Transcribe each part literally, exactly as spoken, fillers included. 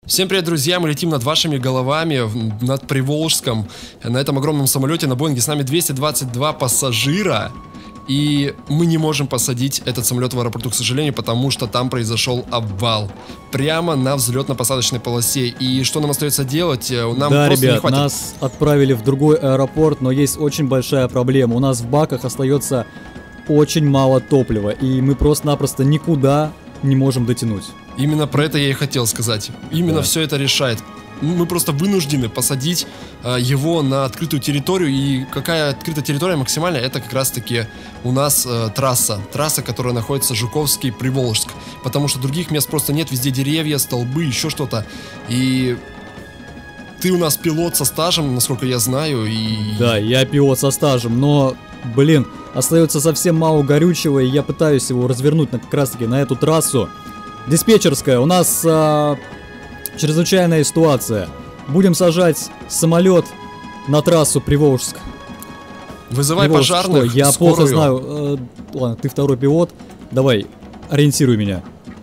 Всем привет, друзья! Мы летим над вашими головами, над Приволжском, на этом огромном самолете, на Боинге. С нами двести двадцать два пассажира. И мы не можем посадить этот самолет в аэропорту, к сожалению, потому что там произошел обвал. Прямо на взлетно-посадочной полосе. И что нам остается делать? Нам да, просто ребят, не хватит. Нас отправили в другой аэропорт, но есть очень большая проблема. У нас в баках остается очень мало топлива, и мы просто-напросто никуда не можем дотянуть. Именно про это я и хотел сказать. Именно да. все это решает. Мы просто вынуждены посадить э, его на открытую территорию. И какая открытая территория максимальная? Это как раз таки у нас э, трасса. Трасса, которая находится Жуковский, Приволжск. Потому что других мест просто нет. Везде деревья, столбы, еще что-то. И ты у нас пилот со стажем, насколько я знаю. И... Да, я пилот со стажем, но, блин, остается совсем мало горючего. И я пытаюсь его развернуть на, как раз таки на эту трассу. Диспетчерская, у нас а, чрезвычайная ситуация. Будем сажать самолет на трассу Приволжск. Вызывай Приволжск, пожарных. что? Я скорую. плохо знаю. Э, ладно, ты второй пилот. Давай, ориентируй меня.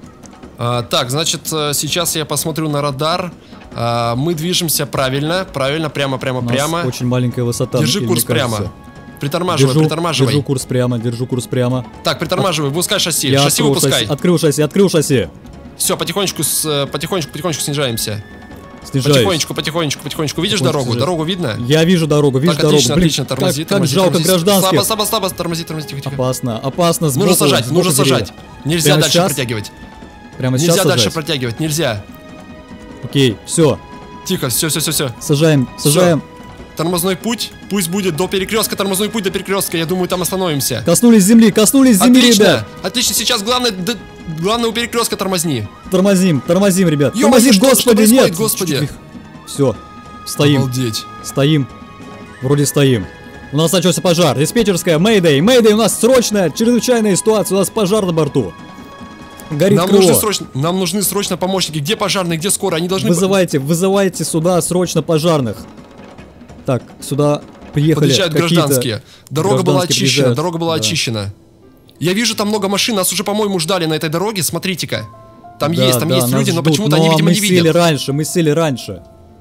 А, так, значит, сейчас я посмотрю на радар. А, мы движемся правильно, правильно, прямо, прямо, у нас прямо. Очень маленькая высота. Держи или, курс прямо. кажется. Притормаживай, держу, притормаживай. Держу курс прямо, держу курс прямо. Так, притормаживай, выпускай шасси. Я шасси выпускай. Шасси, открыл шасси, открыл шасси. Все, потихонечку, с, потихонечку, потихонечку снижаемся. Снижаюсь. Потихонечку, потихонечку, потихонечку. Видишь Потихонечку дорогу? снижаюсь. Дорогу видно? Я вижу дорогу, вижу так, дорогу. отлично, Блин, отлично, тормози, как, тормози, как жалко тормози. гражданских. Слабо, слабо, слабо, тормози, тормози, тихо, тихо. Опасно, опасно. Сбоку, Нужно сажать, сбоку нужно деревья. сажать. Нельзя Прямо дальше сейчас? протягивать. Прямо Нельзя сейчас дальше сажать? протягивать, нельзя. Окей, все. Тихо, все, все, все, все. Сажаем, сажаем. Тормозной путь, пусть будет до перекрестка, тормозной путь до перекрестка, я думаю, там остановимся. Коснулись земли, коснулись земли, Отлично, ребят. отлично, сейчас главное, д- главное у перекрестка тормозни. Тормозим, тормозим, ребят. Ё-моё, Тормозим, что- что господи, происходит, нет. господи? Все, стоим, Обалдеть. стоим. Вроде стоим. У нас начался пожар. Диспетчерская, Мэйдэй, Мэйдэй, у нас срочная, чрезвычайная ситуация, у нас пожар на борту. Горит Нам крыло. нужны, срочно, нам нужны срочно помощники. Где пожарные, где скорая? Они должны... Вызывайте, вызывайте сюда срочно пожарных. Так, сюда приехали Подъезжают какие-то гражданские. Дорога была гражданские очищена, приезжают. дорога была Да. очищена. Я вижу там много машин, нас уже, по-моему, ждали на этой дороге. Смотрите-ка. Там Да, есть, там да, есть нас люди, но ждут. почему-то Но они, видимо, мы не сели видят. раньше, мы сели раньше.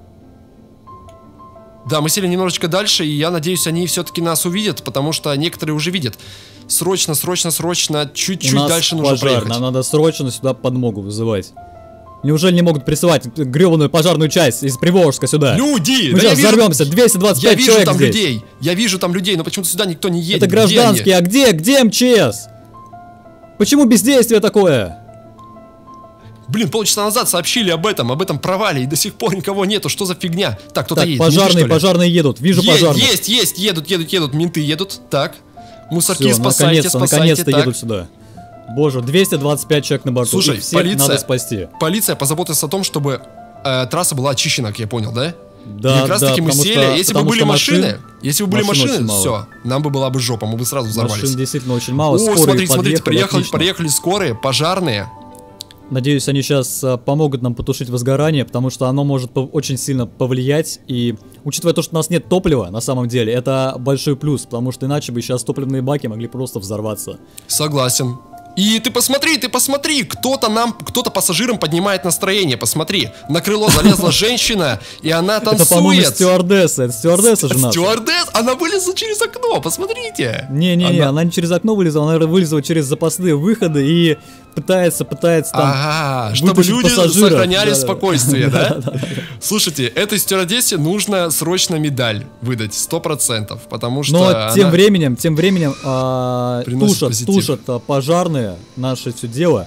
Да, мы сели немножечко дальше, и я надеюсь, они все-таки нас увидят, потому что некоторые уже видят. Срочно, срочно, срочно, У чуть-чуть нас дальше нужно пожар, проехать. нам надо срочно сюда подмогу вызывать. Неужели не могут присылать гребаную пожарную часть из Приволжска сюда? Люди! Мы да я сейчас вижу- взорвемся, двести двадцать Я пять вижу человек там здесь. людей, я вижу там людей, но почему-то сюда никто не едет. Это Где они? гражданские, а где, где МЧС? Почему бездействие такое? Блин, полчаса назад сообщили об этом, об этом провале, и до сих пор никого нету. Что за фигня? Так, кто-то Так, едет. пожарные, менты, что ли? пожарные едут, вижу Е- пожарных. Есть, есть, едут, едут, едут, менты едут. Так, мусорки Всё, спасайте, наконец-то, спасайте. наконец-то так. едут сюда. Боже, двести двадцать пять человек на борту. Слушай, Их всех полиция- надо спасти. Полиция позаботится о том, чтобы э, трасса была очищена, как я понял, да? Да, И как раз да, таки мы потому сели, что- если бы потому были что машины, машин- если бы были машин машины, очень мало. все, нам бы была бы жопа, мы бы сразу взорвались. Машин действительно очень мало. О, Скорые смотрите, смотрите, подъехали, приехали, отлично. приехали скорые, пожарные. Надеюсь, они сейчас а, помогут нам потушить возгорание, потому что оно может пов- очень сильно повлиять. И учитывая то, что у нас нет топлива, на самом деле, это большой плюс, потому что иначе бы сейчас топливные баки могли просто взорваться. Согласен. И ты посмотри, ты посмотри, кто-то нам, кто-то пассажирам поднимает настроение, посмотри. На крыло залезла женщина, и она танцует. Это, по-моему, стюардесса. Это стюардесса же наша. Стюардесс, она вылезла через окно, посмотрите. Не-не-не, Она- она... не через окно вылезла, она вылезла через запасные выходы и пытается, пытается там... Ага, чтобы вытащить люди пассажиров. сохраняли Да-да-да. спокойствие, да? Да-да-да. Слушайте, этой стюардессе нужно срочно медаль выдать, сто процентов, потому что Но она- тем временем, тем временем а, Приносит тушат, позитив. тушат а, пожарные наше все дело.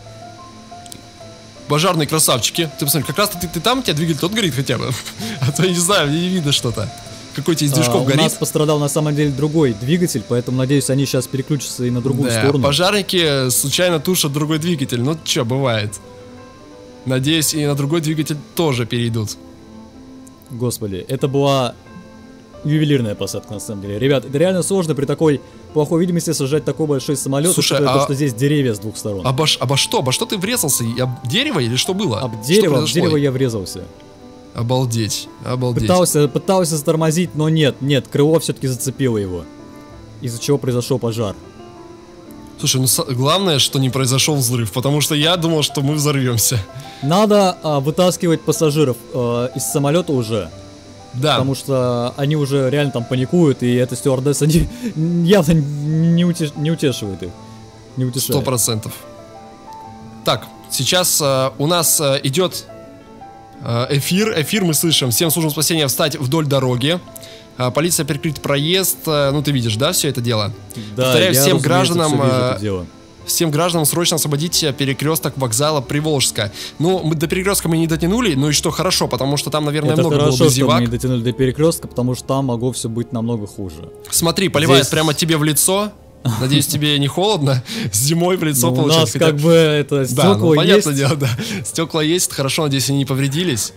Пожарные красавчики. Ты посмотри, как раз ты, ты там, у тебя двигатель тот горит хотя бы. А то я не знаю, мне не видно что-то. Какой тебе из А, движков у горит. нас пострадал на самом деле другой двигатель, поэтому надеюсь, они сейчас переключатся и на другую Да, сторону. пожарники случайно тушат другой двигатель. Ну, чё, бывает. Надеюсь, и на другой двигатель тоже перейдут. Господи, это была ювелирная посадка на самом деле. Ребят, это реально сложно при такой плохой видимости сажать такой большой самолет, Слушай, учитывая а- то, что здесь деревья с двух сторон. Обо, ш- обо что? Обо что ты врезался? И Об дерево или что было? Об Что дерево, об произошло? дерево я врезался. Обалдеть, обалдеть. Пытался, пытался затормозить, но нет, нет, крыло все-таки зацепило его. Из-за чего произошел пожар. Слушай, ну главное, что не произошел взрыв, потому что я думал, что мы взорвемся. Надо а, вытаскивать пассажиров а, из самолета уже. Да. Потому что они уже реально там паникуют, и эта стюардесса не, явно не, утеш, не утешивает их. Не утешает. Сто процентов. Так, сейчас а, у нас а, идет а, эфир. Эфир мы слышим. Всем службам спасения встать вдоль дороги. А, полиция перекрыть проезд. А, ну, ты видишь, да, все это дело? Да, повторяю, я, всем гражданам... все вижу это дело. Всем гражданам срочно освободить перекресток вокзала Приволжска. Ну, мы до перекрестка мы не дотянули, ну и что, хорошо, потому что там, наверное, это много хорошо, было бы зевак. что мы не дотянули до перекрестка, потому что там могло все быть намного хуже. Смотри, поливает Здесь... прямо тебе в лицо. Надеюсь, тебе не холодно. Зимой в лицо ну, получается. У нас как бы это стекла да, ну, понятное есть. дело, да. Стекла есть, хорошо, надеюсь, они не повредились.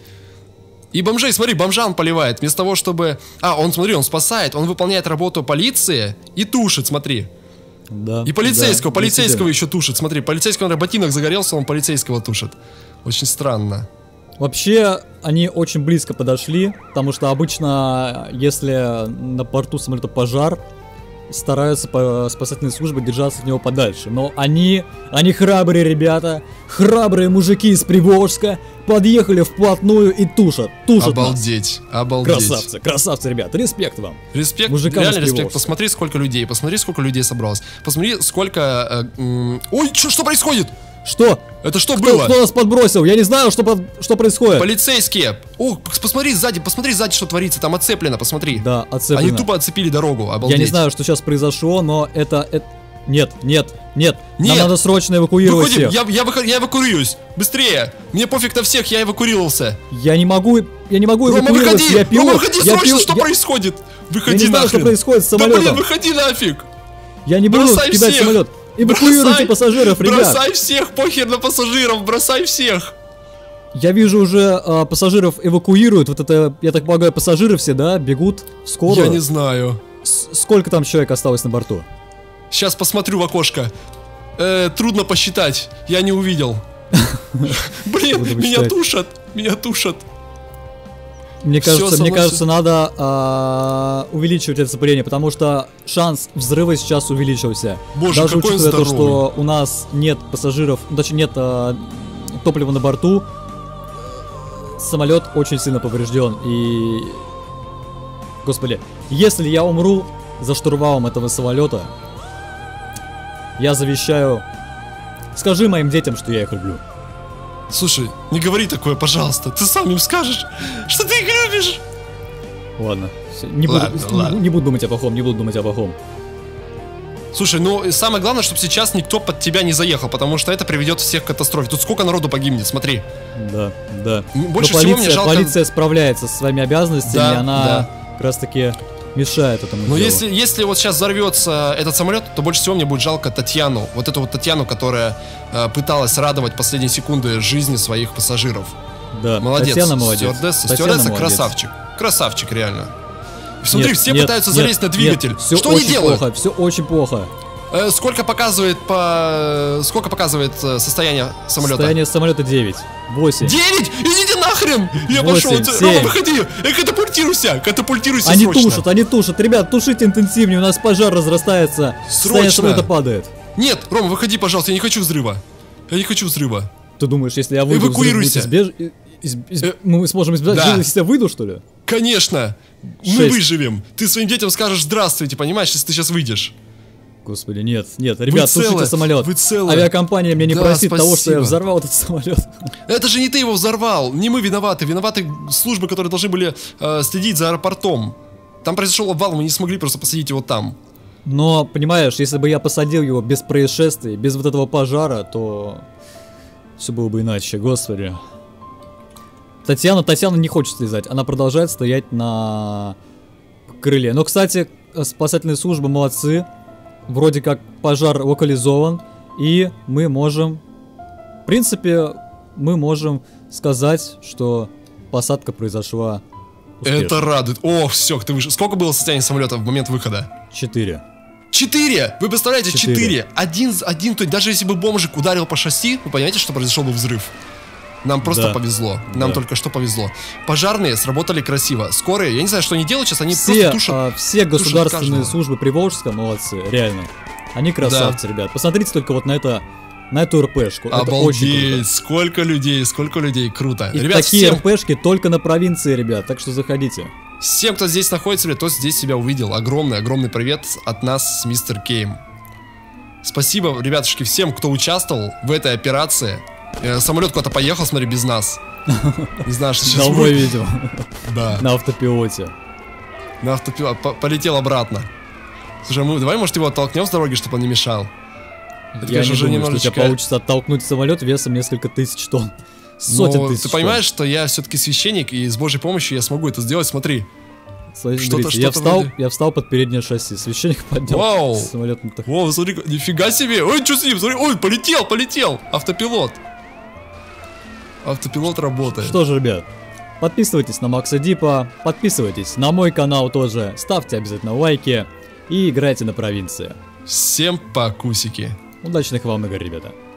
И бомжей, смотри, бомжа он поливает. Вместо того, чтобы... А, он, смотри, он спасает, он выполняет работу полиции и тушит, смотри. Да, и полицейского, да, полицейского еще тушит. Смотри, полицейского на ботинок загорелся, он полицейского тушит. Очень странно. Вообще, они очень близко подошли, потому что обычно, если на борту самолета пожар, стараются по спасательной службе держаться от него подальше. Но они, они храбрые ребята, храбрые мужики из Приволжска, подъехали вплотную и тушат, тушат Обалдеть, нас. обалдеть. Красавцы, красавцы, ребята, респект вам. Респект, мужикам реально респект. Посмотри, сколько людей, посмотри, сколько людей собралось. Посмотри, сколько... Э, ой, что, что происходит? Что? Это что кто, было? Кто нас подбросил? Я не знаю, что, под, что происходит. Полицейские. О, посмотри сзади, посмотри сзади, что творится. Там отцеплено, посмотри. Да, отцеплено. Они тупо отцепили дорогу, обалдеть. Я не знаю, что сейчас произошло, но это... это... Нет, нет, нет, нет. Нам надо срочно эвакуировать Выходим, всех. Я, я, выход, я эвакуируюсь. Быстрее. Мне пофиг на всех, я эвакуировался. Я не могу, я не могу Рома, эвакуироваться, выходи, я пилот. Рома, выходи я срочно, пил... что я... происходит? Выходи Я не знаю, нахрен. что происходит с самолетом. Да блин, выходи нафиг. Я не буду Бросай кидать всех. самолет. Эвакуируйте Бросай, пассажиров, ребят. Бросай всех, похер на пассажиров, бросай всех. Я вижу уже а, пассажиров эвакуируют. Вот это, я так полагаю, пассажиры все, да, бегут в скорую. Я не знаю. С сколько там человек осталось на борту? Сейчас посмотрю в окошко. Э, трудно посчитать, я не увидел. Блин, меня тушат, меня тушат. Мне кажется, мне кажется, надо а, увеличивать это цепление, потому что шанс взрыва сейчас увеличился. Боже, даже какой учитывая он то, что у нас нет пассажиров, точнее нет а, топлива на борту, самолет очень сильно поврежден. И, господи, если я умру за штурвалом этого самолета, я завещаю, скажи моим детям, что я их люблю. Слушай, не говори такое, пожалуйста. Ты сам им скажешь, что ты их любишь. Ладно, не, ладно, буду, ладно. не, не буду думать о плохом, не буду думать о плохом. Слушай, ну самое главное, чтобы сейчас никто под тебя не заехал, потому что это приведет всех к катастрофе. Тут сколько народу погибнет, смотри. Да, да. Больше Но всего полиция, мне жалко... полиция справляется со своими обязанностями, Да, и она да. как раз таки мешает этому Но делу. если, если вот сейчас взорвется этот самолет, то больше всего мне будет жалко Татьяну. Вот эту вот Татьяну, которая э, пыталась радовать последние секунды жизни своих пассажиров. Да, Молодец. Татьяна молодец. Стюардесса, Татьяна стюардесса молодец. красавчик. Красавчик, реально. Смотри, Нет, все нет, пытаются нет, залезть на двигатель. Нет, все что они очень делают? Плохо, все очень плохо. Э, сколько показывает по... Сколько показывает э, состояние самолета? Состояние самолета девять. восемь. девять! Идите нахрен! Я пошел. восемь, Рома, семь. выходи! Э, катапультируйся! Катапультируйся Они срочно! тушат, они тушат. Ребят, тушите интенсивнее, у нас пожар разрастается. Состояние Срочно! самолета падает. Нет, Рома, выходи, пожалуйста, я не хочу взрыва. Я не хочу взрыва. Ты думаешь, если я выйду, Эвакуируйся. взрыв будет избеж- из- из- Э, мы сможем избежать, да. если я выйду, что ли? Конечно! Мы Шесть. выживем! Ты своим детям скажешь здравствуйте, понимаешь, если ты сейчас выйдешь. Господи, нет, нет, ребят, целы, тушите самолет. вы целы. Авиакомпания меня не Да, просит того, что я спасибо. взорвал этот самолет. Это же не ты его взорвал, не мы виноваты, виноваты службы, которые должны были э, следить за аэропортом. Там произошел обвал, мы не смогли просто посадить его там. Но, понимаешь, если бы я посадил его без происшествий, без вот этого пожара, то все было бы иначе, господи. Татьяна, Татьяна не хочет слезать, она продолжает стоять на крыле. Но, кстати, спасательные службы молодцы. Вроде как пожар локализован, и мы можем, в принципе, мы можем сказать, что посадка произошла успешно. Это радует. О, все, ты вышел. Сколько было состояние самолета в момент выхода? Четыре. Четыре! Вы представляете, Четыре. четыре! Один, один, то есть даже если бы бомжик ударил по шасси, вы понимаете, что произошел бы взрыв? Нам просто Да. повезло. Нам Да. только что повезло. Пожарные сработали красиво. Скорые, я не знаю, что они делают сейчас, они Все, просто тушат. а, все государственные каждого. службы Приволжска молодцы, реально. Они красавцы, да. ребят. Посмотрите только вот на это, на эту РПшку. Это очень круто. Сколько людей, сколько людей, круто. И ребят, такие всем... РПшки только на провинции, ребят, так что заходите. Всем, кто здесь находится, кто здесь себя увидел, огромный-огромный привет от нас с мистер Кейм. Спасибо, ребятушки, всем, кто участвовал в этой операции. Э, самолет куда-то поехал, смотри, без нас. Не знаю, что сейчас будет. видео. Да. На автопилоте. На автопилоте. Полетел обратно. Слушай, мы давай, может, его оттолкнем с дороги, чтобы он не мешал. Это, Я не думаю, немножечко... что у тебя получится оттолкнуть самолет весом несколько тысяч тонн. Сотен Но тысяч ты понимаешь, тонн. что я все-таки священник, и с Божьей помощью я смогу это сделать, смотри. Смотрите, что-то, что-то я, встал, вроде... я встал под переднее шасси, священник поднял Вау. самолет. Вау, смотри, нифига себе, ой, что с ним, смотри, ой, полетел, полетел, автопилот. Автопилот работает. Что же, ребят, подписывайтесь на Макса Дипа, подписывайтесь на мой канал тоже, ставьте обязательно лайки и играйте на провинции. Всем покусики. Удачных вам игр, ребята.